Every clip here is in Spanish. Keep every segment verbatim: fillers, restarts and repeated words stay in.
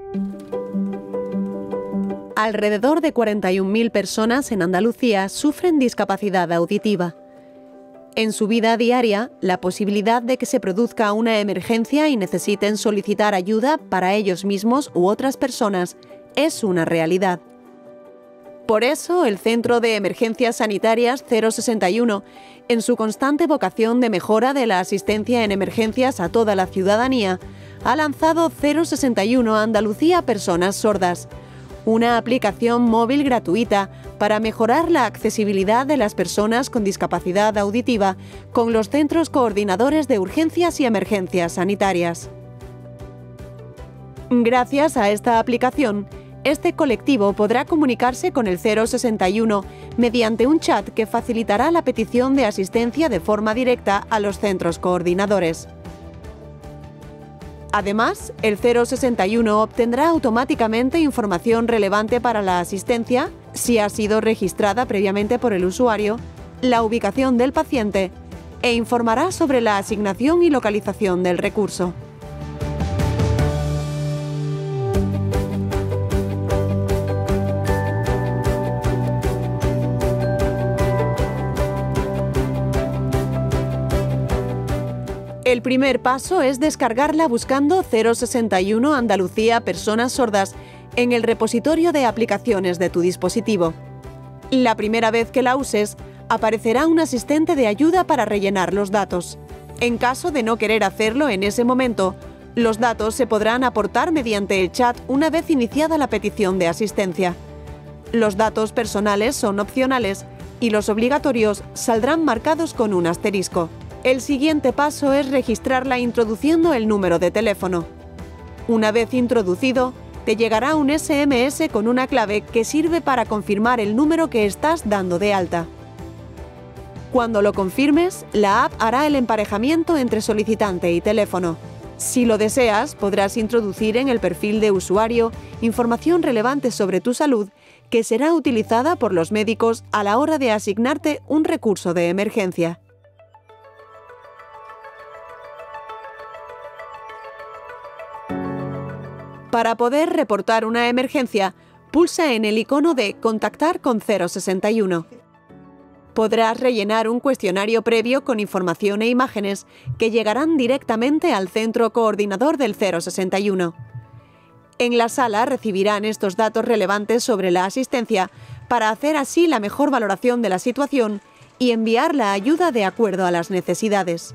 Alrededor de cuarenta y un mil personas en Andalucía sufren discapacidad auditiva. En su vida diaria, la posibilidad de que se produzca una emergencia y necesiten solicitar ayuda para ellos mismos u otras personas es una realidad. Por eso, el Centro de Emergencias Sanitarias cero sesenta y uno, en su constante vocación de mejora de la asistencia en emergencias a toda la ciudadanía, ha lanzado cero sesenta y uno Andalucía Personas Sordas, una aplicación móvil gratuita para mejorar la accesibilidad de las personas con discapacidad auditiva con los centros coordinadores de urgencias y emergencias sanitarias. Gracias a esta aplicación, este colectivo podrá comunicarse con el cero sesenta y uno mediante un chat que facilitará la petición de asistencia de forma directa a los centros coordinadores. Además, el cero sesenta y uno obtendrá automáticamente información relevante para la asistencia, si ha sido registrada previamente por el usuario, la ubicación del paciente e informará sobre la asignación y localización del recurso. El primer paso es descargarla buscando cero sesenta y uno Andalucía Personas Sordas en el repositorio de aplicaciones de tu dispositivo. La primera vez que la uses, aparecerá un asistente de ayuda para rellenar los datos. En caso de no querer hacerlo en ese momento, los datos se podrán aportar mediante el chat una vez iniciada la petición de asistencia. Los datos personales son opcionales y los obligatorios saldrán marcados con un asterisco. El siguiente paso es registrarla introduciendo el número de teléfono. Una vez introducido, te llegará un ese eme ese con una clave que sirve para confirmar el número que estás dando de alta. Cuando lo confirmes, la app hará el emparejamiento entre solicitante y teléfono. Si lo deseas, podrás introducir en el perfil de usuario información relevante sobre tu salud que será utilizada por los médicos a la hora de asignarte un recurso de emergencia. Para poder reportar una emergencia, pulsa en el icono de Contactar con cero sesenta y uno. Podrás rellenar un cuestionario previo con información e imágenes que llegarán directamente al centro coordinador del cero sesenta y uno. En la sala recibirán estos datos relevantes sobre la asistencia para hacer así la mejor valoración de la situación y enviar la ayuda de acuerdo a las necesidades.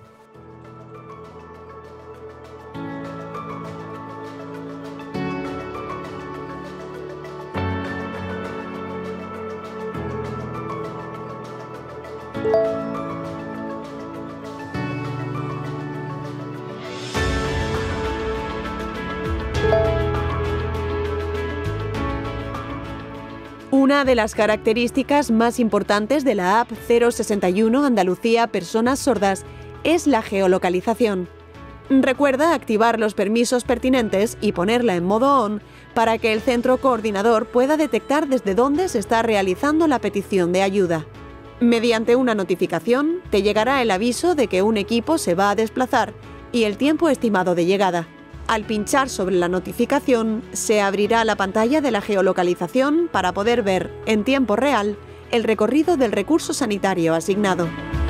Una de las características más importantes de la app cero sesenta y uno Andalucía Personas Sordas es la geolocalización. Recuerda activar los permisos pertinentes y ponerla en modo on para que el centro coordinador pueda detectar desde dónde se está realizando la petición de ayuda. Mediante una notificación, te llegará el aviso de que un equipo se va a desplazar y el tiempo estimado de llegada. Al pinchar sobre la notificación, se abrirá la pantalla de la geolocalización para poder ver, en tiempo real, el recorrido del recurso sanitario asignado.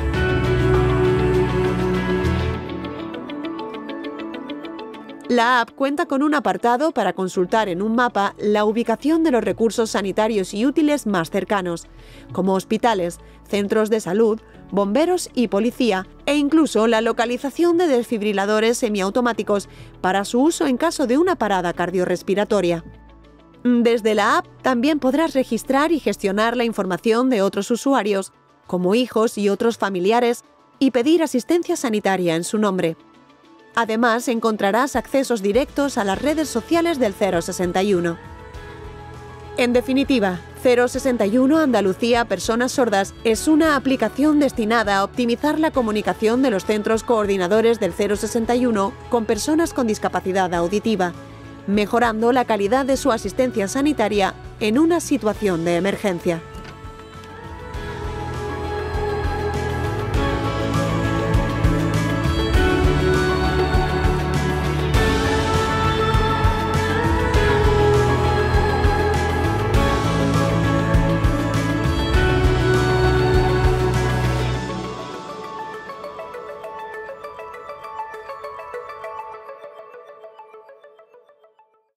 La app cuenta con un apartado para consultar en un mapa la ubicación de los recursos sanitarios y útiles más cercanos, como hospitales, centros de salud, bomberos y policía, e incluso la localización de desfibriladores semiautomáticos para su uso en caso de una parada cardiorrespiratoria. Desde la app también podrás registrar y gestionar la información de otros usuarios, como hijos y otros familiares, y pedir asistencia sanitaria en su nombre. Además, encontrarás accesos directos a las redes sociales del cero sesenta y uno. En definitiva, cero sesenta y uno Andalucía Personas Sordas es una aplicación destinada a optimizar la comunicación de los centros coordinadores del cero sesenta y uno con personas con discapacidad auditiva, mejorando la calidad de su asistencia sanitaria en una situación de emergencia.